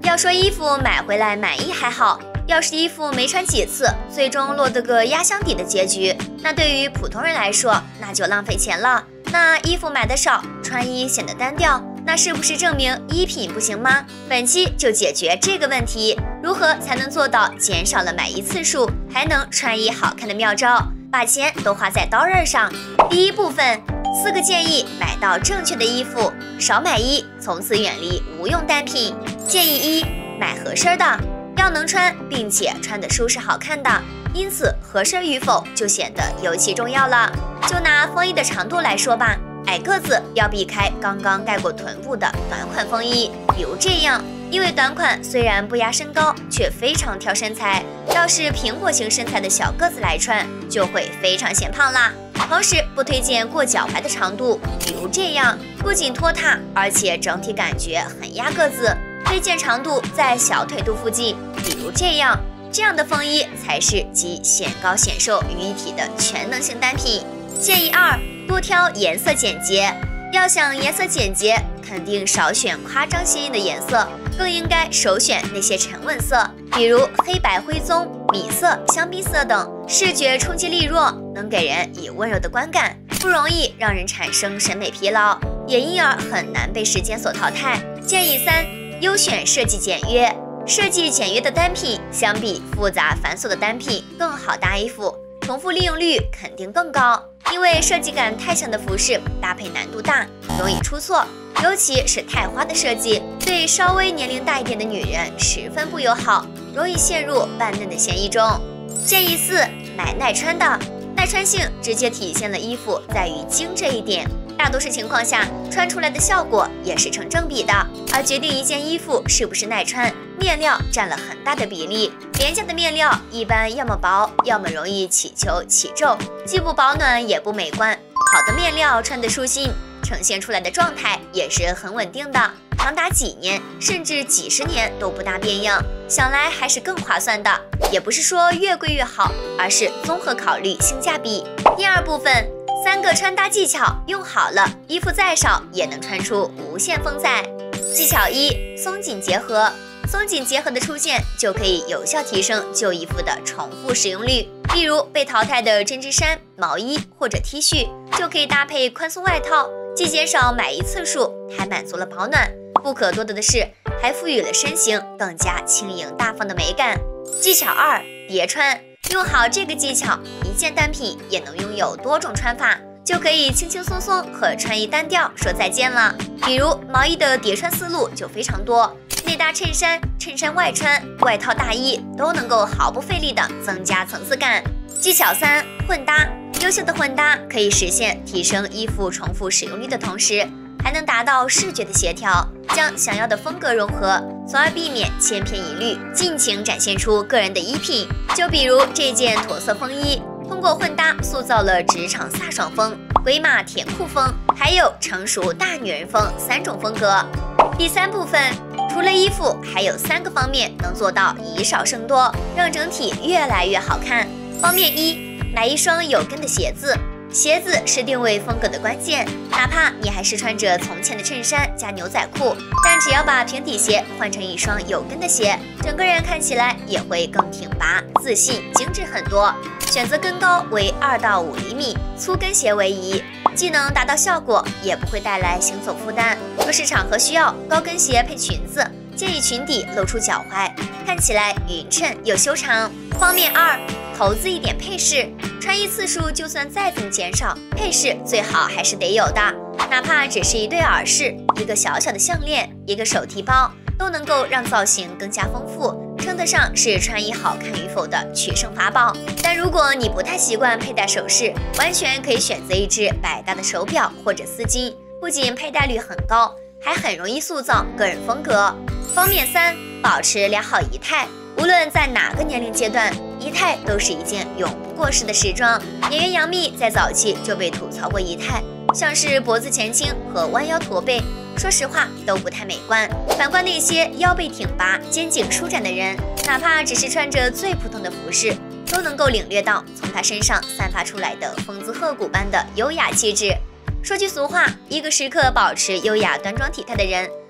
要说衣服买回来满意还好，要是衣服没穿几次，最终落得个压箱底的结局，那对于普通人来说，那就浪费钱了。那衣服买的少，穿衣显得单调，那是不是证明衣品不行吗？本期就解决这个问题，如何才能做到减少了买衣次数，还能穿衣好看的妙招，把钱都花在刀刃上。第一部分，4个建议买到正确的衣服，少买衣，从此远离无用单品。建议1，买合身的，要能穿，并且穿得舒适好看的，因此合身与否就显得尤其重要了。就拿风衣的长度来说吧，矮个子要避开刚刚盖过臀部的短款风衣，比如这样，因为短款虽然不压身高，却非常挑身材，要是苹果型身材的小个子来穿，就会非常显胖啦。同时不推荐过脚踝的长度，比如这样，不仅拖沓，而且整体感觉很压个子。推荐长度在小腿肚附近，比如这样，这样的风衣才是集显高显瘦于一体的全能型单品。建议2，多挑颜色简洁。要想颜色简洁，肯定少选夸张鲜艳的颜色，更应该首选那些沉稳色，比如黑白灰棕、米色、香槟色等，视觉冲击力弱，能给人以温柔的观感，不容易让人产生审美疲劳，也因而很难被时间所淘汰。建议3，优选设计简约。设计简约的单品相比复杂繁琐的单品更好搭衣服，重复利用率肯定更高。因为设计感太强的服饰搭配难度大，容易出错，尤其是太花的设计，对稍微年龄大一点的女人十分不友好，容易陷入扮嫩的嫌疑中。建议4，买耐穿的。耐穿性直接体现了衣服在于精这一点，大多数情况下穿出来的效果也是成正比的，而决定一件衣服是不是耐穿，面料占了很大的比例。廉价的面料一般要么薄，要么容易起球起皱，既不保暖也不美观。好的面料穿得舒心，呈现出来的状态也是很稳定的，长达几年甚至几十年都不大变样，想来还是更划算的。也不是说越贵越好，而是综合考虑性价比。第二部分，3个穿搭技巧用好了，衣服再少也能穿出无限风采。技巧1，松紧结合。松紧结合的出现就可以有效提升旧衣服的重复使用率，例如被淘汰的针织衫、毛衣或者 T 恤，就可以搭配宽松外套，既减少买衣次数，还满足了保暖。不可多得的是，还赋予了身形更加轻盈大方的美感。技巧2，叠穿。用好这个技巧，一件单品也能拥有多种穿法，就可以轻轻松松和穿衣单调说再见了。比如毛衣的叠穿思路就非常多，内搭衬衫、衬衫外穿、外套大衣都能够毫不费力地增加层次感。技巧3，混搭。优秀的混搭可以实现提升衣服重复使用率的同时，还能达到视觉的协调，将想要的风格融合，从而避免千篇一律，尽情展现出个人的衣品。就比如这件驼色风衣，通过混搭塑造了职场飒爽风、鬼马甜酷风，还有成熟大女人风3种风格。第3部分，除了衣服，还有3个方面能做到以少胜多，让整体越来越好看。方面1，买一双有跟的鞋子。鞋子是定位风格的关键，哪怕你还是穿着从前的衬衫加牛仔裤，但只要把平底鞋换成一双有跟的鞋，整个人看起来也会更挺拔、自信、精致很多。选择跟高为2到5厘米，粗跟鞋为宜，既能达到效果，也不会带来行走负担。若是场合需要，高跟鞋配裙子，建议裙底露出脚踝，看起来匀称又修长。方面2，投资一点配饰。穿衣次数就算再怎么减少，配饰最好还是得有的，哪怕只是一对耳饰、一个小小的项链、一个手提包，都能够让造型更加丰富，称得上是穿衣好看与否的取胜法宝。但如果你不太习惯佩戴首饰，完全可以选择一只百搭的手表或者丝巾，不仅佩戴率很高，还很容易塑造个人风格。方面3，保持良好仪态。无论在哪个年龄阶段，仪态都是一件永不过时的时装。演员杨幂在早期就被吐槽过仪态，像是脖子前倾和弯腰驼背，说实话都不太美观。反观那些腰背挺拔、肩颈舒展的人，哪怕只是穿着最普通的服饰，都能够领略到从他身上散发出来的风姿鹤骨般的优雅气质。说句俗话，一个时刻保持优雅端庄体态的人，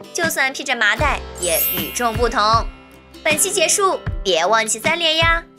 就算披着麻袋也与众不同。本期结束，别忘记3连呀！